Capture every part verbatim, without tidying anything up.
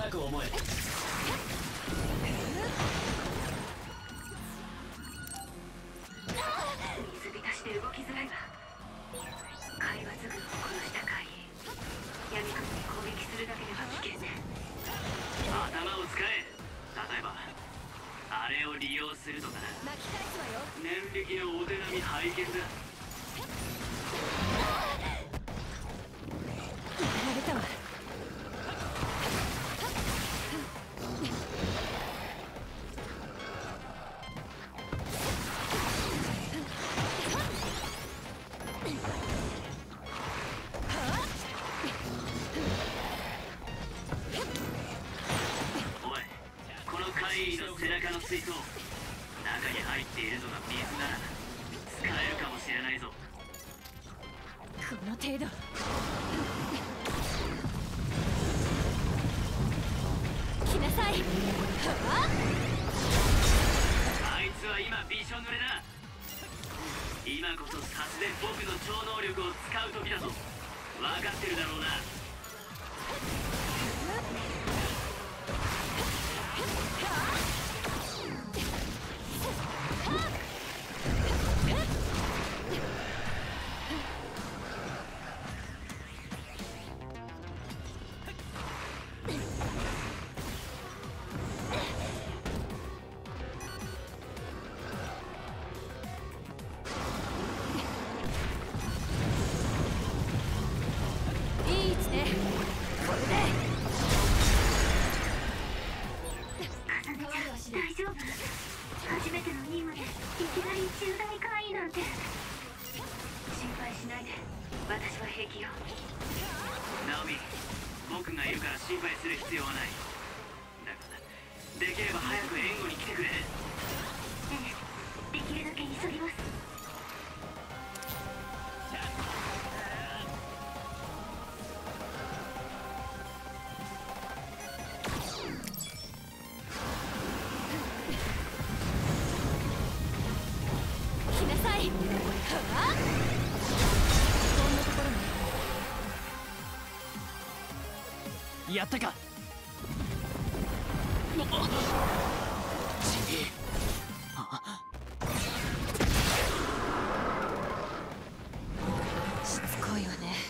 く思え。 水浸しで動きづらいわ。海はズグを殺した怪異。闇雲に攻撃するだけでは危険ね。 頭を使え。例えばあれを利用するとかな。 巻き返すわよ。 念力のお手並み拝見だ。 やられたわ。 の背中の水槽、中に入っているのが水なら使えるかもしれないぞ。 この程度。来なさい。 あいつは今びしょ濡れだ。今こそさすで僕の超能力を使う時だぞ。分かってるだろうな。 大丈夫？初めての任務でいきなり重大怪異なんて。心配しないで、私は平気よ。 ナオミ、僕がいるから心配する必要はない。だからできれば早く援護に来てくれ。ええ、できるだけ急ぎます。 やったか。 しつこいわね。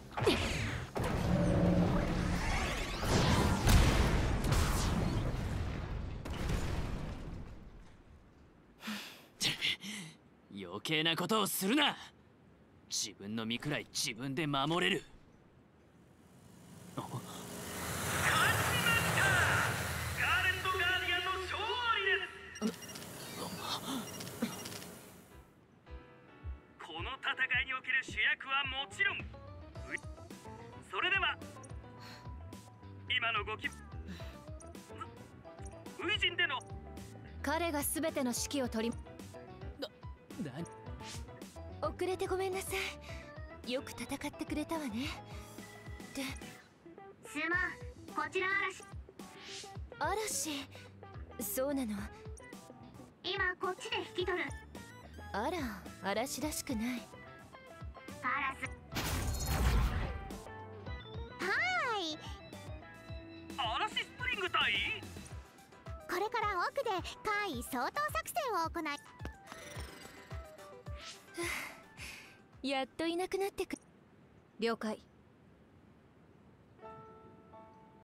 余計なことをするな。自分の身くらい自分で守れる。 この戦いにおける主役はもちろん、それでは今のご気分、初陣での彼が全ての指揮を取り。 な、な遅れてごめんなさい。よく戦ってくれたわね。で、 すまん、こちら嵐。 嵐。そうなの。 今こっちで引き取る。 あら、嵐らしくない。 カラス。 はーい。 嵐スプリング隊。 これから奥で怪異掃討作戦を行い。 やっといなくなってく。了解。